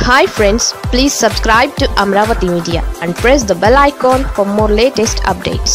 Hi friends, please subscribe to Amravati Media and press the bell icon for more latest updates.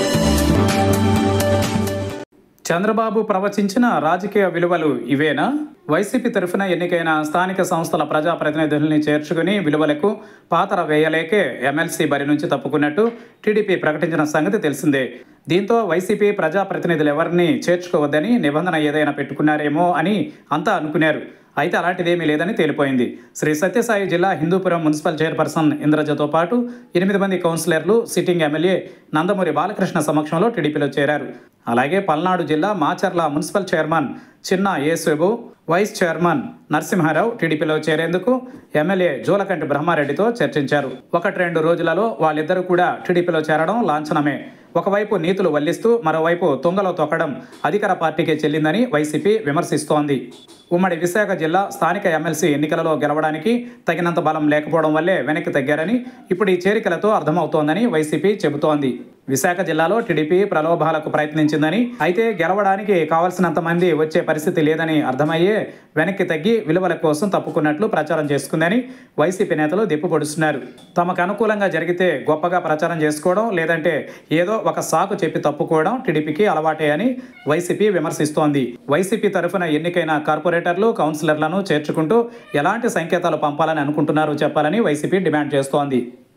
Chandrababu ప్రవచించిన రాజకీయ విలువలు ఇవేనా? YCP తరఫున ఎన్నికైన స్థానిక సంస్థల ప్రజాప్రతినిధుల్ని చేర్చుకుని విలువలకు పాతర వేయలేకే ఎమ్మెల్సీ బరి నుంచి తప్పుకున్నట్టు టీడీపీ ప్రకటించిన సంగతి తెలిసిందే. దీంతో వైసీపీ ప్రజాప్రతినిధులు ఎవరిని చేర్చుకోవద్దని నిబంధన ఏదైనా పెట్టుకున్నారేమో అని అంతా అనుకున్నారు. అయితే అలాంటిదేమీ లేదని తేలిపోయింది. శ్రీ సత్యసాయి జిల్లా హిందూపురం మున్సిపల్ చైర్పర్సన్ ఇంద్రజతో పాటు 8 మంది కౌన్సిలర్లు సిట్టింగ్ ఎమ్మెల్యే నందమూరి బాలకృష్ణ సమక్షంలో టీడీపీలో చేరారు. అలాగే పల్నాడు జిల్లా మాచర్ల మున్సిపల్ చైర్మన్ చిన్న యేసుబాబు, వైస్ చైర్మన్ నరసింహారావు టీడీపీలో చేరేందుకు ఎమ్మెల్యే జోలకంటి బ్రహ్మారెడ్డితో చర్చించారు. 1-2 రోజులలో వాళ్ళిద్దరూ కూడా టీడీపీలో చేరడం లాంఛనమే. ఒకవైపు నీతులు వల్లిస్తూ మరోవైపు తుంగలో తొక్కడం అధికార పార్టీకే చెల్లిందని వైసీపీ విమర్శిస్తోంది. ఉమ్మడి విశాఖ జిల్లా స్థానిక ఎమ్మెల్సీ ఎన్నికలలో గెలవడానికి తగినంత బలం లేకపోవడం వల్లే వెనక్కి తగ్గారని ఇప్పుడు ఈ చేరికలతో అర్థమవుతోందని వైసీపీ చెబుతోంది. విశాఖ జిల్లాలో టీడీపీ ప్రలోభాలకు ప్రయత్నించిందని, అయితే గెలవడానికి కావాల్సినంత మంది వచ్చే పరిస్థితి లేదని అర్థమయ్యే వెనక్కి తగ్గి విలువల కోసం తప్పుకున్నట్లు ప్రచారం చేసుకుందని వైసీపీ నేతలు దిప్పుపొడుస్తున్నారు. తమకు అనుకూలంగా జరిగితే గొప్పగా ప్రచారం చేసుకోవడం, లేదంటే ఏదో ఒక సాకు చెప్పి తప్పుకోవడం టీడీపీకి అలవాటే అని వైసీపీ విమర్శిస్తోంది. వైసీపీ తరఫున ఎన్నికైన కార్పొరేటర్లు, కౌన్సిలర్లను చేర్చుకుంటూ ఎలాంటి సంకేతాలు పంపాలని అనుకుంటున్నారో చెప్పాలని వైసీపీ డిమాండ్ చేస్తోంది.